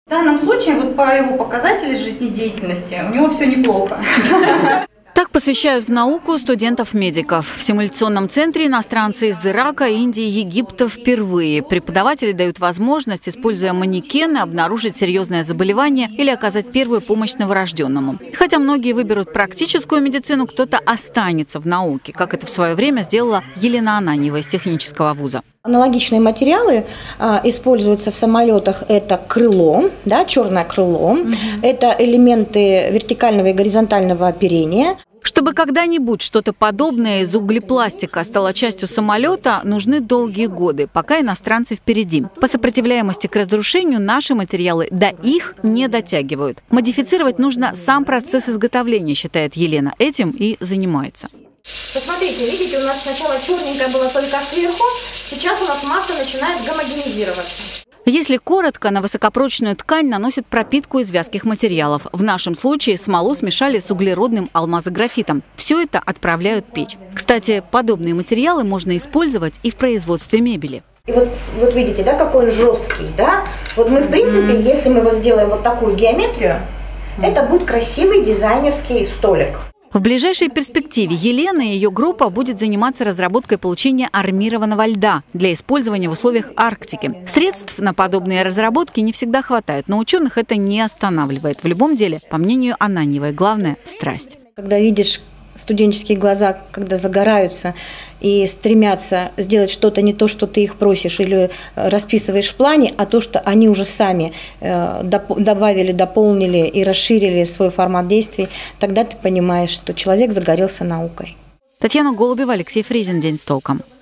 В данном случае, вот по его показателям жизнедеятельности, у него все неплохо. Так посвящают в науку студентов-медиков. В симуляционном центре иностранцы из Ирака, Индии, Египта впервые. Преподаватели дают возможность, используя манекены, обнаружить серьезное заболевание или оказать первую помощь новорожденному. Хотя многие выберут практическую медицину, кто-то останется в науке, как это в свое время сделала Елена Ананьева из технического вуза. Аналогичные материалы используются в самолетах. Это крыло, да, черное крыло. Это элементы вертикального и горизонтального оперения. Чтобы когда-нибудь что-то подобное из углепластика стало частью самолета, нужны долгие годы, пока иностранцы впереди. По сопротивляемости к разрушению наши материалы до их не дотягивают. Модифицировать нужно сам процесс изготовления, считает Елена. Этим и занимается. Посмотрите, видите, у нас сначала черненькая была только сверху, сейчас у нас масса начинает гомогенизироваться. Если коротко, на высокопрочную ткань наносят пропитку из вязких материалов. В нашем случае смолу смешали с углеродным алмазографитом. Все это отправляют в печь. Кстати, подобные материалы можно использовать и в производстве мебели. И вот видите, да, какой он жесткий, да? Вот мы, в принципе, если мы вот сделаем вот такую геометрию, это будет красивый дизайнерский столик. В ближайшей перспективе Елена и ее группа будет заниматься разработкой получения армированного льда для использования в условиях Арктики. Средств на подобные разработки не всегда хватает, но ученых это не останавливает. В любом деле, по мнению Ананьевой, главное – страсть. Когда видишь студенческие глаза, когда загораются и стремятся сделать что-то не то, что ты их просишь или расписываешь в плане, а то, что они уже сами добавили, дополнили и расширили свой формат действий, тогда ты понимаешь, что человек загорелся наукой. Татьяна Голубева, Алексей Фризин. День с толком.